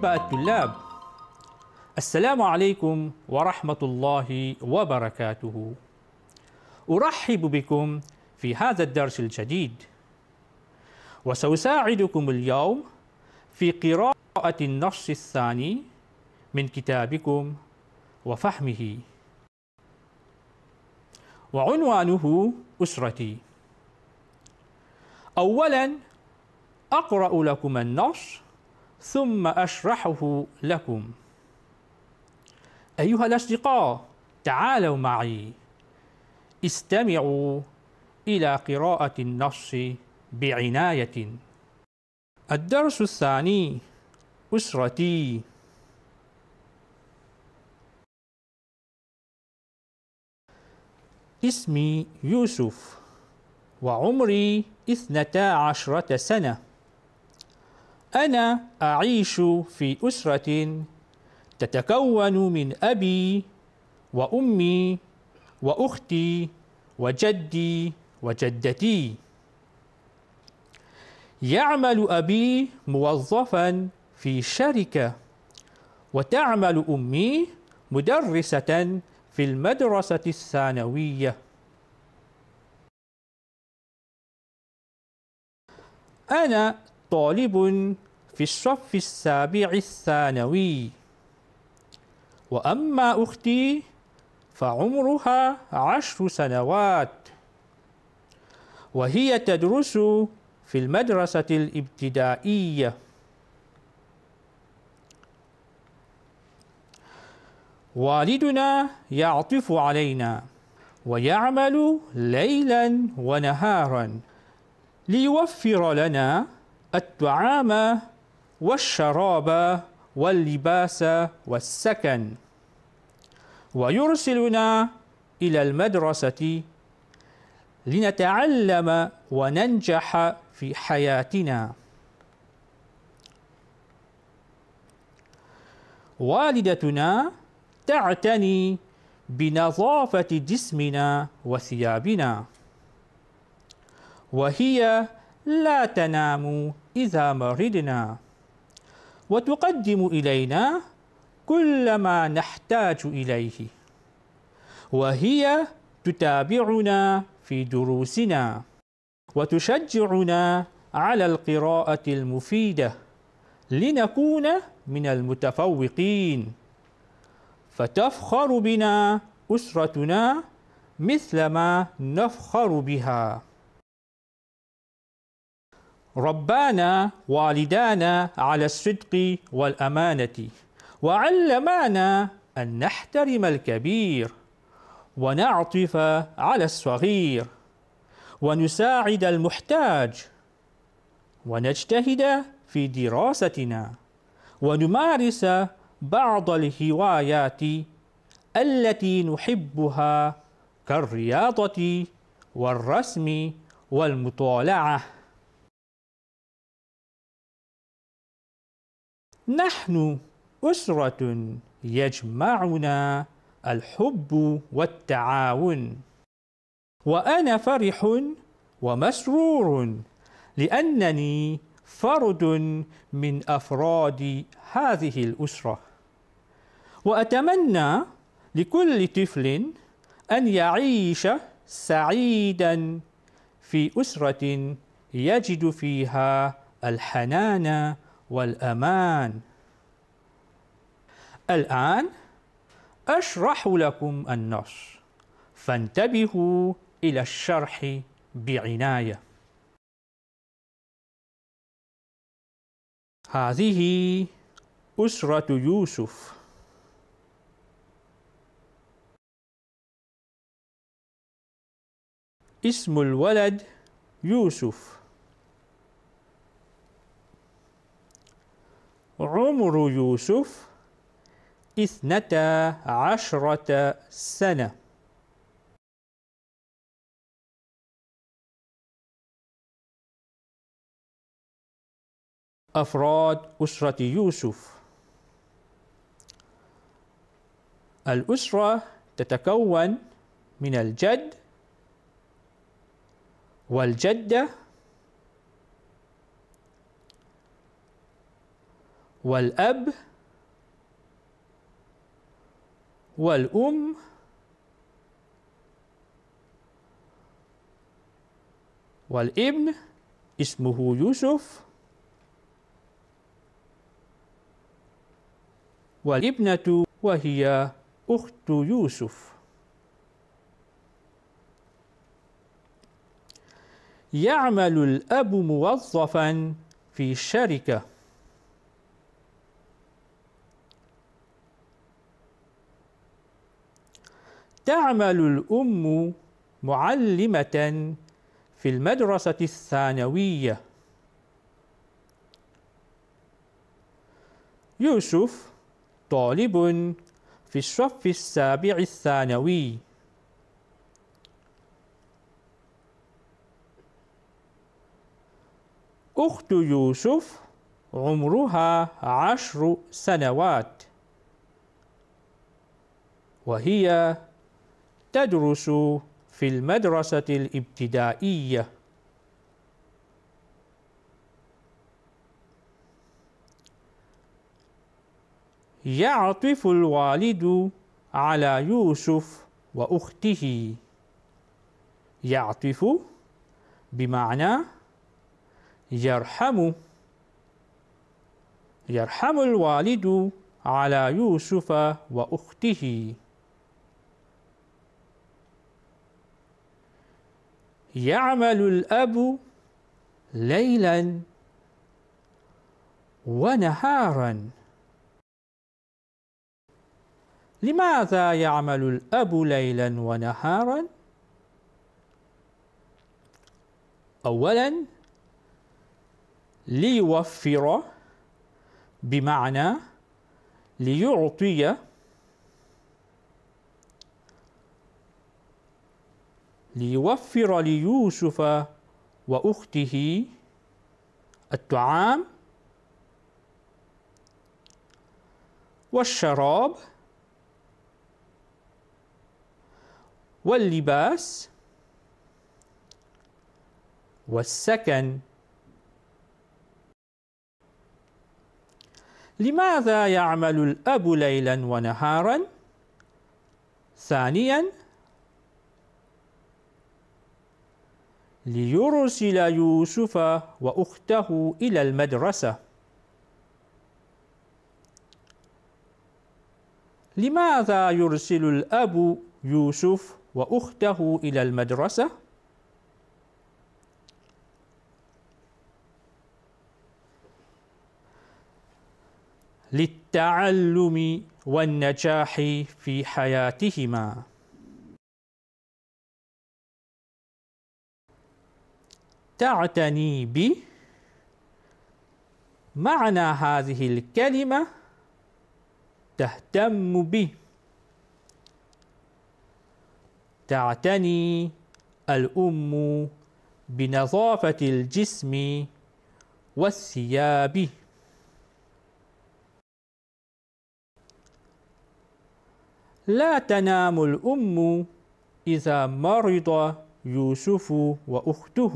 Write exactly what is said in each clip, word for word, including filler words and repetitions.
أيها الطلاب، السلام عليكم ورحمة الله وبركاته. أرحب بكم في هذا الدرس الجديد، وسأساعدكم اليوم في قراءة النص الثاني من كتابكم وفهمه، وعنوانه أسرتي. أولاً أقرأ لكم النص ثم أشرحه لكم. أيها الأصدقاء، تعالوا معي استمعوا إلى قراءة النص بعناية. الدرس الثاني: أسرتي. اسمي يوسف، وعمري اثنتا عشرة سنة. أنا أعيش في أسرة تتكون من أبي وأمي وأختي وجدي وجدتي. يعمل أبي موظفاً في شركة، وتعمل أمي مدرسة في المدرسة الثانوية. أنا طالب في الصف السابع الثانوي، وأما أختي فعمرها عشر سنوات، وهي تدرس في المدرسة الابتدائية. والدنا يعطف علينا ويعمل ليلاً ونهاراً ليوفر لنا الطعام والشراب واللباس والسكن، ويرسلنا إلى المدرسة لنتعلم وننجح في حياتنا. والدتنا تعتني بنظافة جسمنا وثيابنا، وهي لا تنام إذا مرضنا، وتقدم إلينا كل ما نحتاج إليه، وهي تتابعنا في دروسنا وتشجعنا على القراءة المفيدة لنكون من المتفوقين، فتفخر بنا أسرتنا مثلما نفخر بها. ربانا والدانا على الصدق والأمانة، وعلمانا أن نحترم الكبير ونعطف على الصغير ونساعد المحتاج، ونجتهد في دراستنا، ونمارس بعض الهوايات التي نحبها كالرياضة والرسم والمطالعة. نحن أسرة يجمعنا الحب والتعاون، وأنا فرح ومسرور لأنني فرد من أفراد هذه الأسرة، وأتمنى لكل طفل أن يعيش سعيداً في أسرة يجد فيها الحنان والأمان. الآن أشرح لكم النص، فانتبهوا إلى الشرح بعناية. هذه أسرة يوسف. اسم الولد يوسف. عمر يوسف اثنتا عشرة سنة. أفراد أسرة يوسف. الأسرة تتكون من الجد والجدة والأب والأم والابن اسمه يوسف والابنة وهي أخت يوسف. يعمل الأب موظفا في الشركة. تعمل الأم معلمة في المدرسة الثانوية. يوسف طالب في الصف السابع الثانوي. أخت يوسف عمرها عشر سنوات وهي تدرس في المدرسة الابتدائية. يعطف الوالد على يوسف وأخته. يعطف بمعنى يرحم. يرحم الوالد على يوسف وأخته. يعمل الأب ليلا ونهارا. لماذا يعمل الأب ليلا ونهارا؟ أولا ليوفر بمعنى ليعطي. ليوفر ليوسف وأخته الطعام والشراب واللباس والسكن. لماذا يعمل الأب ليلا ونهارا؟ ثانيا ليرسل يوسف وأخته إلى المدرسة. لماذا يرسل الأب يوسف وأخته إلى المدرسة؟ للتعلم والنجاح في حياتهما. تعتني ب معنى هذه الكلمة تهتم به. تعتني الأم بنظافة الجسم والثياب. لا تنام الأم إذا مرض يوسف وأخته.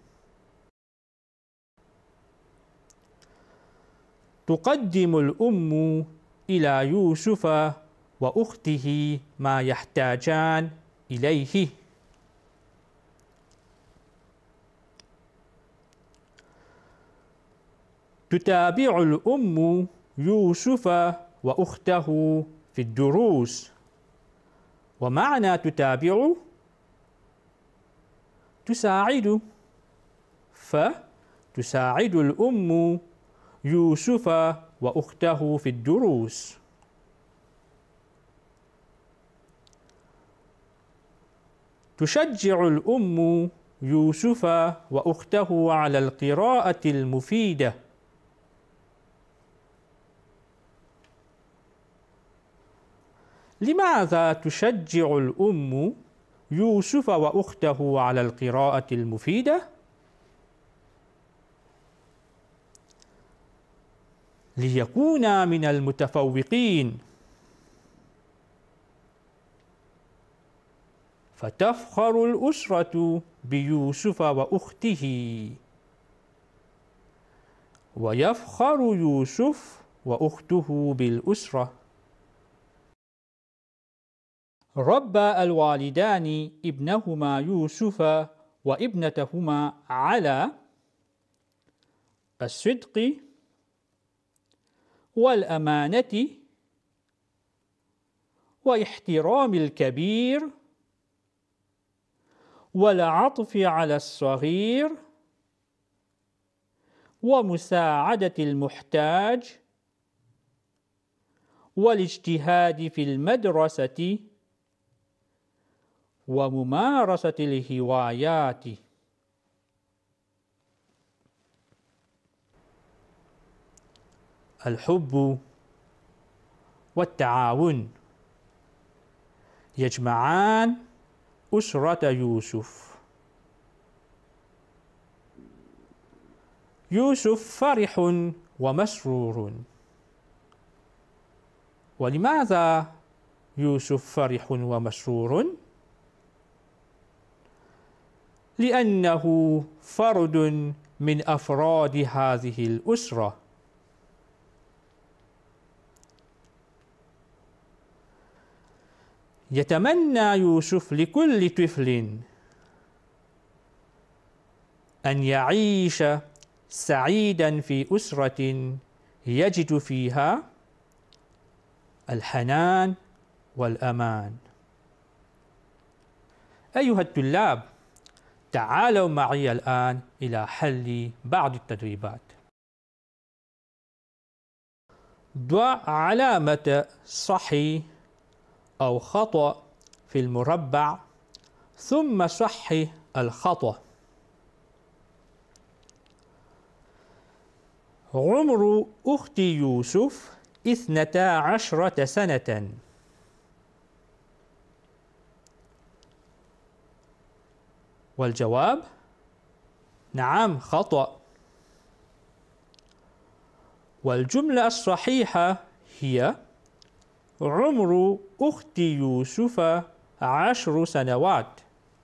تقدم الأم إلى يوسف وأخته ما يحتاجان إليه. تتابع الأم يوسف وأخته في الدروس. ومعنى تتابع تساعد، فتساعد الأم يوسف وأخته في الدروس. تشجع الأم يوسف وأخته على القراءة المفيدة. لماذا تشجع الأم يوسف وأخته على القراءة المفيدة؟ ليكونا من المتفوقين. فتفخر الأسرة بيوسف وأخته، ويفخر يوسف وأخته بالأسرة. ربى الوالدان ابنهما يوسف وابنتهما على الصدق والأمانة واحترام الكبير والعطف على الصغير ومساعدة المحتاج والاجتهاد في المدرسة وممارسة الهوايات. الحب والتعاون يجمعان أسرة يوسف. يوسف فرح ومسرور. ولماذا يوسف فرح ومسرور؟ لأنه فرد من أفراد هذه الأسرة. يتمنى يوسف لكل طفل أن يعيش سعيدا في أسرة يجد فيها الحنان والأمان. أيها الطلاب، تعالوا معي الآن إلى حل بعض التدريبات. ضع علامة صح أو خطأ في المربع ثم صحح الخطأ. عمر أخت يوسف اثنتا عشرة سنة. والجواب نعم خطأ. والجملة الصحيحة هي عمر أخت يوسف عشر سنوات.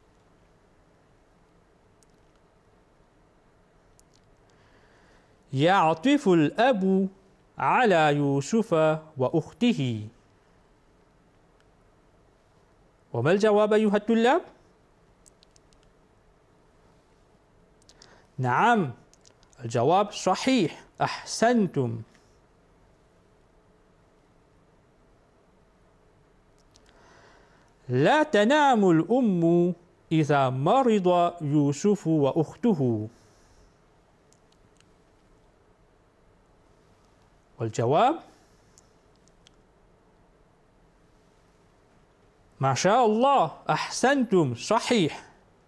يعطف الأب على يوسف وأخته. وما الجواب أيها الطلاب؟ نعم الجواب صحيح، أحسنتم. لا تنام الأم إذا مرض يوسف وأخته. والجواب ما شاء الله، أحسنتم، صحيح.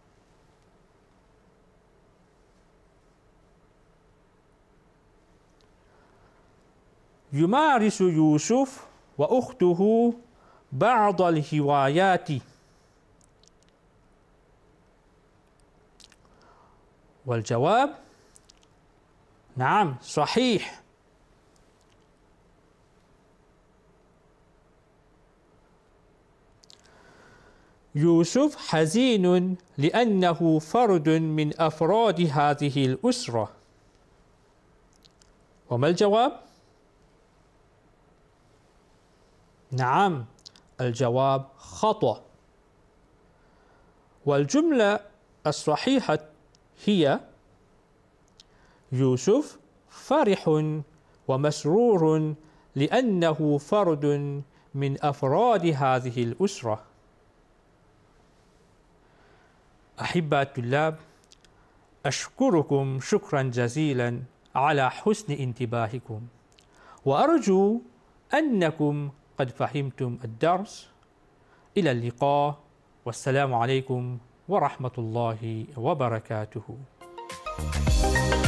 يمارس يوسف وأخته بعض الهوايات. والجواب نعم صحيح. يوسف حزين لأنه فرد من أفراد هذه الأسرة. وما الجواب؟ نعم الجواب خطأ. والجملة الصحيحة هي يوسف فرح ومسرور لأنه فرد من أفراد هذه الأسرة. أحباء الطلاب، أشكركم شكرا جزيلا على حسن انتباهكم، وأرجو أنكم قد فهمتم الدرس. إلى اللقاء، والسلام عليكم ورحمة الله وبركاته.